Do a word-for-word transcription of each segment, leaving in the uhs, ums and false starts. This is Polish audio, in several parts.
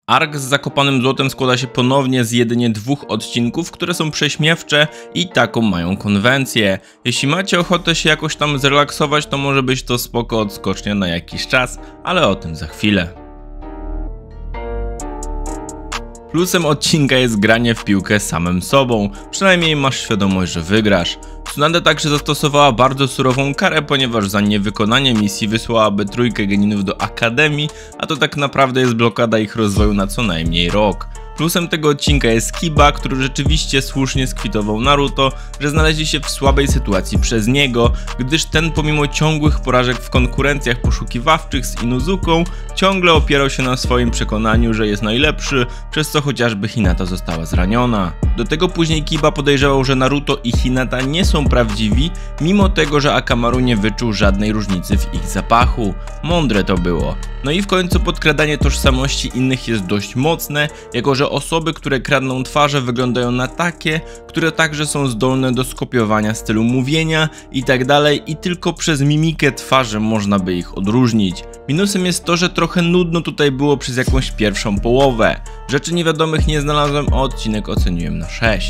Ark z Zakopanym Złotem składa się ponownie z jedynie dwóch odcinków, które są prześmiewcze i taką mają konwencję. Jeśli macie ochotę się jakoś tam zrelaksować, to może być to spoko odskocznia na jakiś czas, ale o tym za chwilę. Plusem odcinka jest granie w piłkę samym sobą, przynajmniej masz świadomość, że wygrasz. Tsunade także zastosowała bardzo surową karę, ponieważ za niewykonanie misji wysłałaby trójkę geninów do akademii, a to tak naprawdę jest blokada ich rozwoju na co najmniej rok. Plusem tego odcinka jest Kiba, który rzeczywiście słusznie skwitował Naruto, że znaleźli się w słabej sytuacji przez niego, gdyż ten pomimo ciągłych porażek w konkurencjach poszukiwawczych z Inuzuką ciągle opierał się na swoim przekonaniu, że jest najlepszy, przez co chociażby Hinata została zraniona. Do tego później Kiba podejrzewał, że Naruto i Hinata nie są prawdziwi, mimo tego, że Akamaru nie wyczuł żadnej różnicy w ich zapachu. Mądre to było. No i w końcu podkradanie tożsamości innych jest dość mocne, jako że osoby, które kradną twarze, wyglądają na takie, które także są zdolne do skopiowania stylu mówienia i tak dalej, i tylko przez mimikę twarzy można by ich odróżnić. Minusem jest to, że trochę nudno tutaj było przez jakąś pierwszą połowę. Rzeczy niewiadomych nie znalazłem, a odcinek oceniłem na sześć.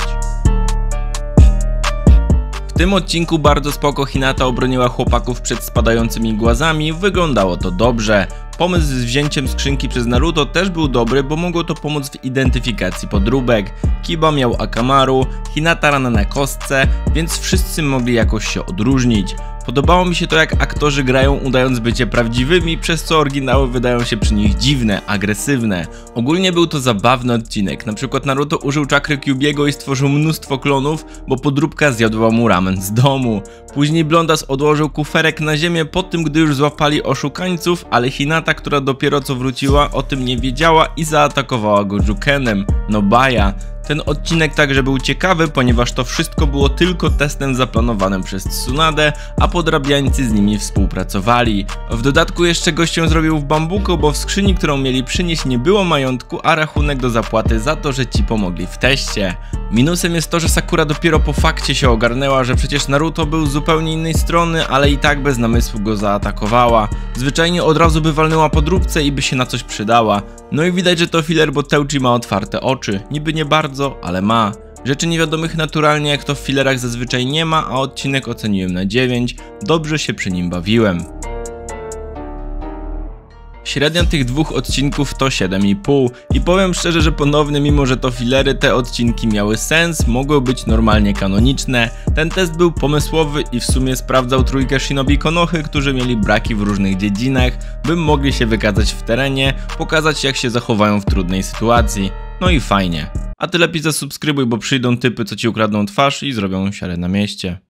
W tym odcinku bardzo spoko Hinata obroniła chłopaków przed spadającymi głazami, wyglądało to dobrze. Pomysł z wzięciem skrzynki przez Naruto też był dobry, bo mogło to pomóc w identyfikacji podróbek. Kiba miał Akamaru, Hinata rana na kostce, więc wszyscy mogli jakoś się odróżnić. Podobało mi się to, jak aktorzy grają udając bycie prawdziwymi, przez co oryginały wydają się przy nich dziwne, agresywne. Ogólnie był to zabawny odcinek, na przykład Naruto użył czakry Kyuubiego i stworzył mnóstwo klonów, bo podróbka zjadła mu ramen z domu. Później Blondas odłożył kuferek na ziemię po tym, gdy już złapali oszukańców, ale Hinata, która dopiero co wróciła, o tym nie wiedziała i zaatakowała go Jukenem. No baja. Ten odcinek także był ciekawy, ponieważ to wszystko było tylko testem zaplanowanym przez Tsunade, a podrabiańcy z nimi współpracowali. W dodatku jeszcze gościem zrobił w bambuko, bo w skrzyni, którą mieli przynieść, nie było majątku, a rachunek do zapłaty za to, że ci pomogli w teście. Minusem jest to, że Sakura dopiero po fakcie się ogarnęła, że przecież Naruto był z zupełnie innej strony, ale i tak bez namysłu go zaatakowała. Zwyczajnie od razu by walnęła podróbce i by się na coś przydała. No i widać, że to filler, bo Teuchi ma otwarte oczy. Niby nie bardzo, ale ma. Rzeczy niewiadomych naturalnie, jak to w fillerach zazwyczaj nie ma, a odcinek oceniłem na dziewięć. Dobrze się przy nim bawiłem. Średnia tych dwóch odcinków to siedem i pół i powiem szczerze, że ponownie, mimo że to fillery, te odcinki miały sens, mogły być normalnie kanoniczne. Ten test był pomysłowy i w sumie sprawdzał trójkę Shinobi Konohy, którzy mieli braki w różnych dziedzinach, by mogli się wykazać w terenie, pokazać jak się zachowają w trudnej sytuacji. No i fajnie. A ty lepiej zasubskrybuj, bo przyjdą typy, co ci ukradną twarz i zrobią siarę na mieście.